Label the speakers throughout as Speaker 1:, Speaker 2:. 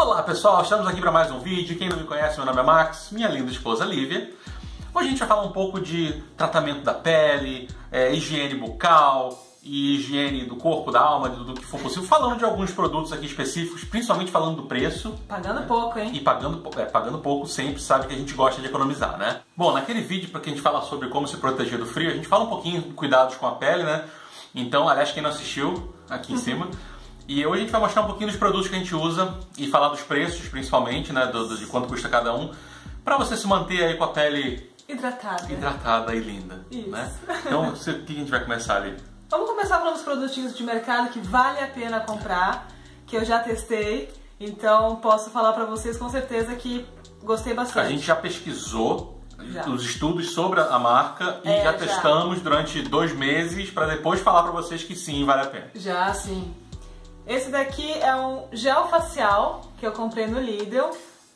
Speaker 1: Olá pessoal, estamos aqui para mais um vídeo. Quem não me conhece, meu nome é Max, minha linda esposa Lívia. Hoje a gente vai falar um pouco de tratamento da pele, higiene bucal e higiene do corpo, da alma, do que for possível. Falando de alguns produtos aqui específicos, principalmente falando do preço.
Speaker 2: Pagando pouco, hein?
Speaker 1: E pagando pouco sempre, sabe que a gente gosta de economizar, né? Bom, naquele vídeo para que a gente fala sobre como se proteger do frio, a gente fala um pouquinho de cuidados com a pele, né? Então, aliás, quem não assistiu, aqui em cima. E hoje a gente vai mostrar um pouquinho dos produtos que a gente usa e falar dos preços, principalmente, né, de quanto custa cada um, para você se manter aí com a pele hidratada e linda.
Speaker 2: Isso.
Speaker 1: Né? Então, o que a gente vai começar ali?
Speaker 2: Vamos começar falando dos produtinhos de mercado que vale a pena comprar, que eu já testei, então posso falar para vocês com certeza que gostei bastante.
Speaker 1: A gente já pesquisou os estudos sobre a marca e já testamos durante 2 meses para depois falar para vocês que sim, vale a pena.
Speaker 2: Já, sim. Esse daqui é um gel facial que eu comprei no Lidl.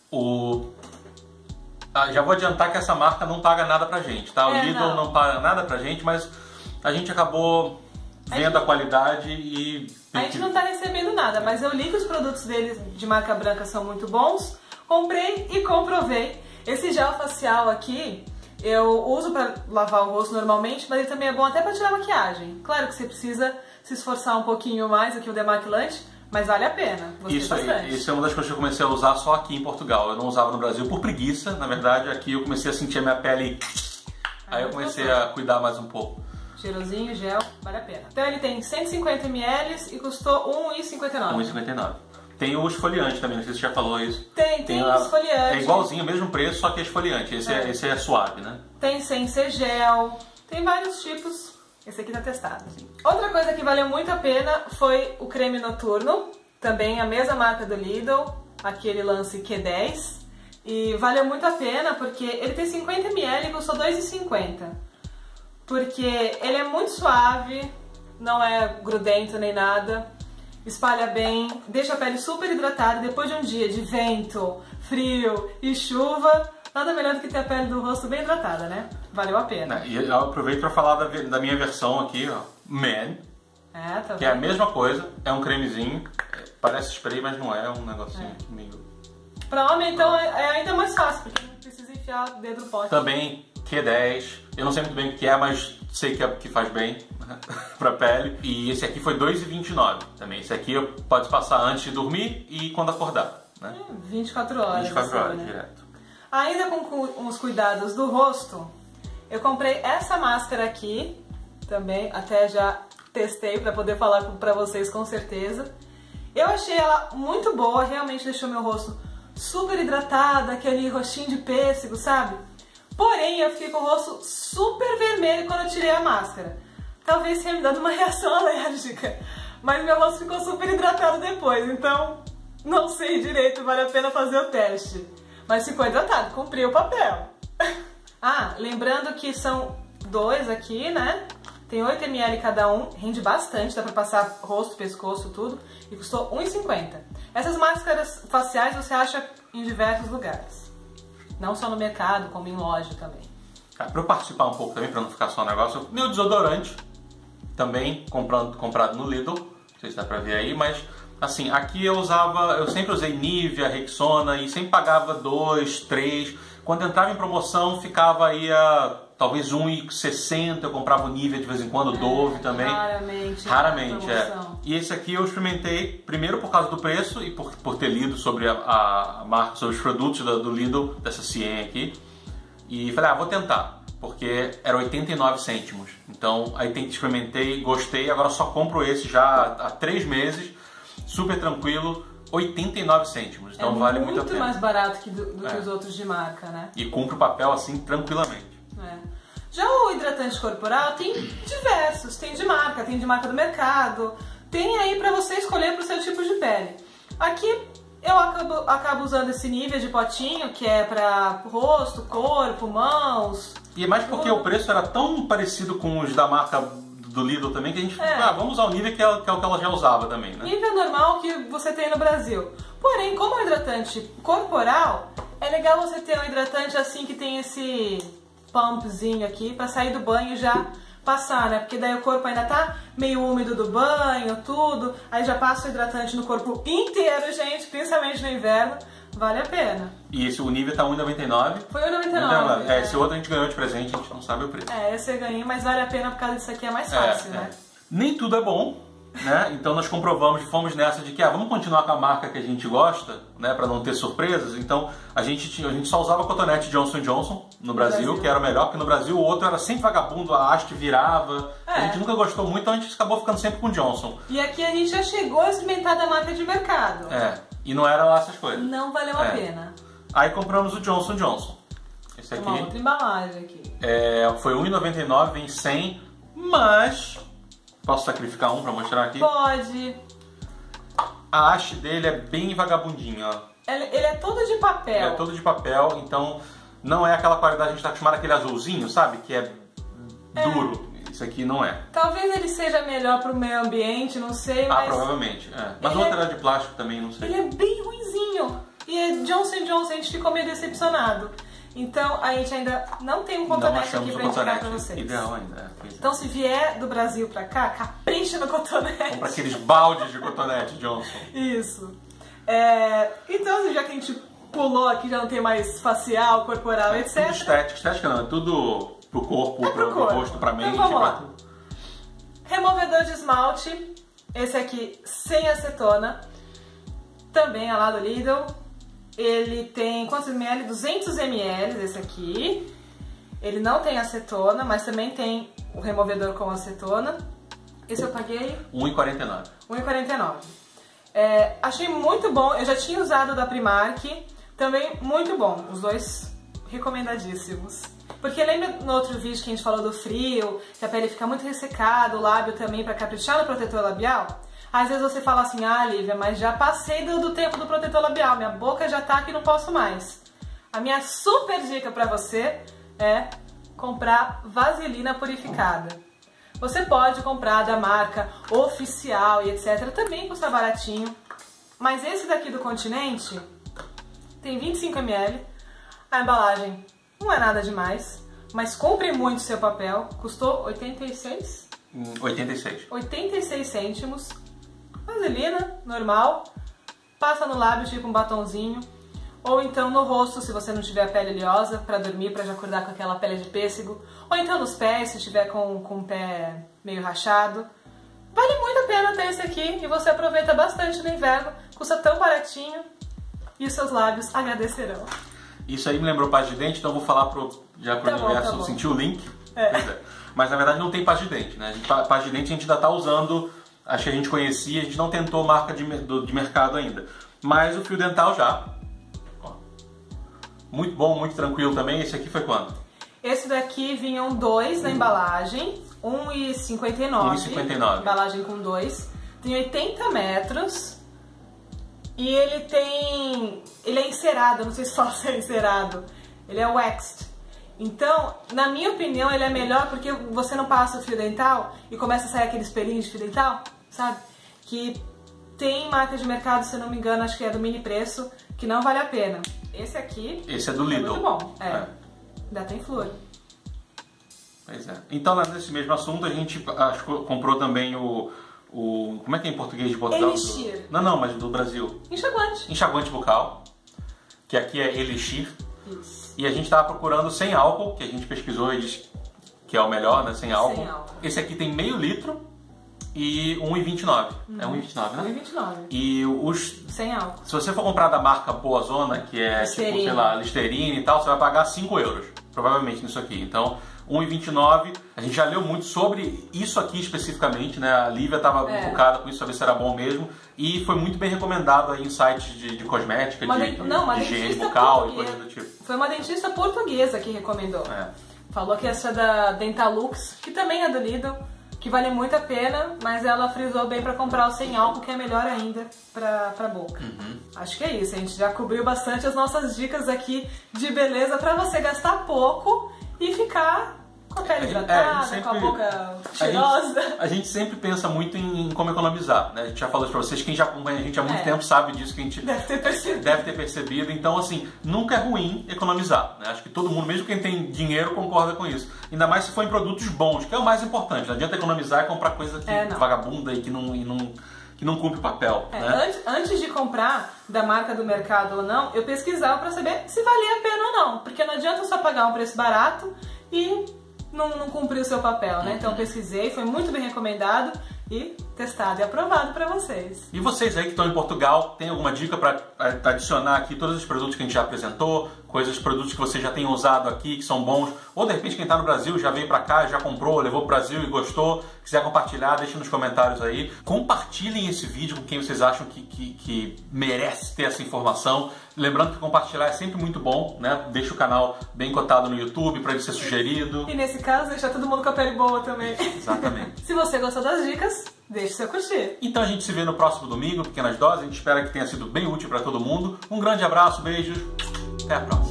Speaker 1: Já vou adiantar que essa marca não paga nada pra gente, tá? O Lidl não paga nada pra gente, mas a gente acabou vendo a qualidade e...
Speaker 2: A gente não tá recebendo nada, mas eu li que os produtos deles de marca branca são muito bons, comprei e comprovei. Esse gel facial aqui, eu uso pra lavar o rosto normalmente, mas ele também é bom até pra tirar maquiagem. Claro que você precisa se esforçar um pouquinho mais do que o demaquilante, mas vale a pena.
Speaker 1: Isso é uma das coisas que eu comecei a usar só aqui em Portugal. Eu não usava no Brasil por preguiça, na verdade. Aqui eu comecei a sentir a minha pele... Aí eu comecei a cuidar mais um pouco.
Speaker 2: Cheirosinho, gel, vale a pena. Então ele tem 150 ml e custou R$1,59.
Speaker 1: R$1,59. Tem o esfoliante também, não sei se você já falou isso.
Speaker 2: Tem esfoliante.
Speaker 1: É igualzinho, mesmo preço, só que é esfoliante. Esse é suave, né?
Speaker 2: Tem sem ser gel, tem vários tipos. Esse aqui tá testado. Outra coisa que valeu muito a pena foi o creme noturno, também a mesma marca do Lidl, aquele lance Q10. E valeu muito a pena porque ele tem 50 ml e custou R$2,50. Porque ele é muito suave, não é grudento nem nada, espalha bem, deixa a pele super hidratada. Depois de um dia de vento, frio e chuva, nada melhor do que ter a pele do rosto bem hidratada, né? Valeu a pena.
Speaker 1: E eu aproveito para falar da minha versão aqui, ó, Man.
Speaker 2: Tá
Speaker 1: que é a mesma coisa, é um cremezinho, parece spray, mas não é, um negocinho meio...
Speaker 2: Pra homem, então, é ainda mais fácil, porque não precisa enfiar o dedo no pote.
Speaker 1: Também Q10, eu não sei muito bem o que é, mas sei que faz bem pra pele. E esse aqui foi R$2,29 também. Esse aqui pode passar antes de dormir e quando acordar, né?
Speaker 2: 24 horas.
Speaker 1: 24 horas,
Speaker 2: né?
Speaker 1: direto.
Speaker 2: Ainda com os cuidados do rosto, eu comprei essa máscara aqui, também, até já testei pra poder falar pra vocês com certeza. Eu achei ela muito boa, realmente deixou meu rosto super hidratado, aquele rostinho de pêssego, sabe? Porém, eu fiquei com o rosto super vermelho quando eu tirei a máscara. Talvez tenha me dado uma reação alérgica, mas meu rosto ficou super hidratado depois, então não sei direito, vale a pena fazer o teste. Mas ficou hidratado, cumpri o papel. Lembrando que são 2 aqui, né? Tem 8 ml cada um, rende bastante, dá pra passar rosto, pescoço, tudo. E custou R$1,50. Essas máscaras faciais você acha em diversos lugares. Não só no mercado, como em loja também.
Speaker 1: Pra eu participar um pouco também, pra não ficar só um negócio, meu desodorante, também comprado no Lidl, não sei se dá pra ver aí, mas assim, aqui eu sempre usei Nivea, Rexona e sempre pagava 2, 3. Quando entrava em promoção ficava aí a talvez R$1,60, eu comprava o Nivea de vez em quando, Dove também. Raramente, E esse aqui eu experimentei, primeiro por causa do preço e por ter lido sobre a marca, sobre os produtos do Lidl, dessa Cien aqui. E falei, vou tentar, porque era 89 cêntimos. Então aí experimentei, gostei, agora só compro esse já há 3 meses, super tranquilo, 89 cêntimos. Então vale muito a pena.
Speaker 2: É muito mais barato que os outros de marca, né?
Speaker 1: E cumpre o papel assim tranquilamente.
Speaker 2: Já o hidratante corporal tem diversos, tem de marca do mercado, tem aí pra você escolher pro seu tipo de pele. Aqui eu acabo usando esse Nivea de potinho, que é pra rosto, corpo, mãos.
Speaker 1: E é mais porque o preço era tão parecido com os da marca do Lidl também, que a gente vamos usar o Nivea, que é o que ela já usava também, né?
Speaker 2: Nivea normal que você tem no Brasil. Porém, como é um hidratante corporal, é legal você ter um hidratante assim que tem esse pumpzinho aqui pra sair do banho já passar, né? Porque daí o corpo ainda tá meio úmido do banho, tudo. Aí já passa o hidratante no corpo inteiro, gente, principalmente no inverno. Vale a pena.
Speaker 1: E esse, o Nivea tá R$1,99.
Speaker 2: Foi R$1,99.
Speaker 1: Esse outro a gente ganhou de presente, a gente não sabe o preço.
Speaker 2: Esse eu ganhei, mas vale a pena por causa disso aqui é mais fácil, né?
Speaker 1: Nem tudo é bom, né? Então nós comprovamos, fomos nessa de que vamos continuar com a marca que a gente gosta, né? Pra não ter surpresas. Então a gente só usava cotonete Johnson & Johnson no Brasil, que era o melhor, porque no Brasil o outro era sempre vagabundo, a haste virava. A gente nunca gostou muito, então a gente acabou ficando sempre com Johnson.
Speaker 2: E aqui a gente já chegou a experimentar da marca de mercado.
Speaker 1: E não era lá essas coisas.
Speaker 2: Não valeu a pena.
Speaker 1: Aí compramos o Johnson & Johnson. Esse aqui.
Speaker 2: Uma outra embalagem aqui.
Speaker 1: Foi R$1,99, vem 100, mas... Posso sacrificar um pra mostrar aqui?
Speaker 2: Pode.
Speaker 1: A haste dele é bem vagabundinha, ó.
Speaker 2: Ele é todo de papel.
Speaker 1: Ele é todo de papel, então não é aquela qualidade, a gente tá acostumado àquele azulzinho, sabe? Que é duro. Isso aqui não é.
Speaker 2: Talvez ele seja melhor pro meio ambiente, não sei, mas...
Speaker 1: provavelmente. Mas o outro era de plástico também, não sei.
Speaker 2: Ele é bem ruinzinho. E é Johnson & Johnson, a gente ficou meio decepcionado. Então a gente ainda não tem um cotonete aqui pra indicar pra vocês.
Speaker 1: Ideal ainda.
Speaker 2: Então se vier do Brasil pra cá, capricha no cotonete.
Speaker 1: Compra aqueles baldes de cotonete Johnson.
Speaker 2: Isso. Então já que a gente pulou aqui, já não tem mais facial, corporal, etc.
Speaker 1: Tudo estética. Estética não, é tudo pro corpo, pro rosto, pra mente.
Speaker 2: Então vamos lá. Removedor de esmalte. Esse aqui sem acetona. Também é lá do Lidl. Ele tem quantos ml? 200 ml esse aqui. Ele não tem acetona, mas também tem o removedor com acetona. Esse eu paguei
Speaker 1: R$1,49.
Speaker 2: R$1,49. Achei muito bom. Eu já tinha usado da Primark. Também muito bom. Os dois recomendadíssimos. Porque lembra no outro vídeo que a gente falou do frio, que a pele fica muito ressecada, o lábio também para caprichar no protetor labial? Às vezes você fala assim, Lívia, mas já passei do tempo do protetor labial, minha boca já tá que não posso mais. A minha super dica pra você é comprar vaselina purificada. Você pode comprar da marca oficial e etc, também custa baratinho. Mas esse daqui do Continente tem 25 ml, a embalagem não é nada demais, mas compre muito seu papel, custou 86 cêntimos. Vaselina, normal, passa no lábio tipo um batonzinho, ou então no rosto se você não tiver a pele oleosa, pra dormir, pra já acordar com aquela pele de pêssego, ou então nos pés se tiver com o pé meio rachado. Vale muito a pena ter esse aqui e você aproveita bastante no inverno, custa tão baratinho e os seus lábios agradecerão.
Speaker 1: Isso aí me lembrou pasta de dente, então eu vou falar pro universo sentir o link. Mas na verdade não tem pasta de dente, né? Pasta de dente a gente ainda tá usando... Acho que a gente conhecia, a gente não tentou marca de mercado ainda. Mas o fio dental já. Ó. Muito bom, muito tranquilo também. Esse aqui foi quanto?
Speaker 2: Esse daqui vinham dois na embalagem. R$1,59. Embalagem com 2. Tem 80 metros. E ele é encerado, não sei se fala se é encerado. Ele é waxed. Então, na minha opinião, ele é melhor porque você não passa o fio dental e começa a sair aquele espelhinho de fio dental, sabe? Que tem marca de mercado, se eu não me engano, acho que é do mini preço, que não vale a pena. Esse aqui...
Speaker 1: Esse é do Lidl.
Speaker 2: Muito bom, ainda tem flor.
Speaker 1: Pois é. Então, nesse mesmo assunto, a gente comprou também o... Como é que é em português de Portugal?
Speaker 2: Elixir.
Speaker 1: Não, mas do Brasil.
Speaker 2: Enxaguante.
Speaker 1: Enxaguante bucal, que aqui é Elixir.
Speaker 2: Isso.
Speaker 1: E a gente estava procurando sem álcool, que a gente pesquisou e disse que é o melhor, né? Sem álcool. Esse aqui tem meio litro e R$1,29. É R$1,29, né?
Speaker 2: R$1,29.
Speaker 1: E os...
Speaker 2: Sem álcool.
Speaker 1: Se você for comprar da marca Boa Zona, que é
Speaker 2: Listerine.
Speaker 1: tipo, sei lá, Listerine e tal, você vai pagar 5 euros, provavelmente, nisso aqui. Então, R$1,29. A gente já leu muito sobre isso aqui especificamente, né? A Lívia estava focada com isso, saber se era bom mesmo. E foi muito bem recomendado aí em sites de cosmética, de higiene bucal e coisa do tipo.
Speaker 2: Foi uma dentista portuguesa que recomendou. Falou que essa da Dentalux, que também é do Lidl, que vale muito a pena, mas ela frisou bem pra comprar o sem álcool, que é melhor ainda pra boca. Acho que é isso, a gente já cobriu bastante as nossas dicas aqui de beleza pra você gastar pouco e ficar Com a pele hidratada, com a boca cheirosa.
Speaker 1: A gente sempre pensa muito em como economizar, né? A gente já falou isso pra vocês, quem já acompanha a gente há muito tempo sabe disso, que a gente deve ter percebido. Então, assim, nunca é ruim economizar, né? Acho que todo mundo, mesmo quem tem dinheiro, concorda com isso. Ainda mais se for em produtos bons, que é o mais importante. Não adianta economizar e comprar coisa vagabunda e que não cumpre o papel. Né?
Speaker 2: Antes de comprar da marca do mercado ou não, eu pesquisava pra saber se valia a pena ou não. Porque não adianta só pagar um preço barato e não cumprir o seu papel, né? Então pesquisei, foi muito bem recomendado e testado e aprovado para vocês.
Speaker 1: E vocês aí que estão em Portugal, tem alguma dica para adicionar aqui todos os produtos que a gente já apresentou, produtos que vocês já têm usado aqui, que são bons, ou de repente quem está no Brasil já veio para cá, já comprou, levou para o Brasil e gostou, quiser compartilhar, deixe nos comentários aí. Compartilhem esse vídeo com quem vocês acham que merece ter essa informação. Lembrando que compartilhar é sempre muito bom, né? Deixa o canal bem cotado no YouTube para ele ser sugerido.
Speaker 2: E nesse caso, deixar todo mundo com a pele boa também.
Speaker 1: Exatamente.
Speaker 2: Se você gostou das dicas, deixe seu curtir.
Speaker 1: Então a gente se vê no próximo domingo, Pequenas Doses. A gente espera que tenha sido bem útil para todo mundo. Um grande abraço, beijos, até a próxima.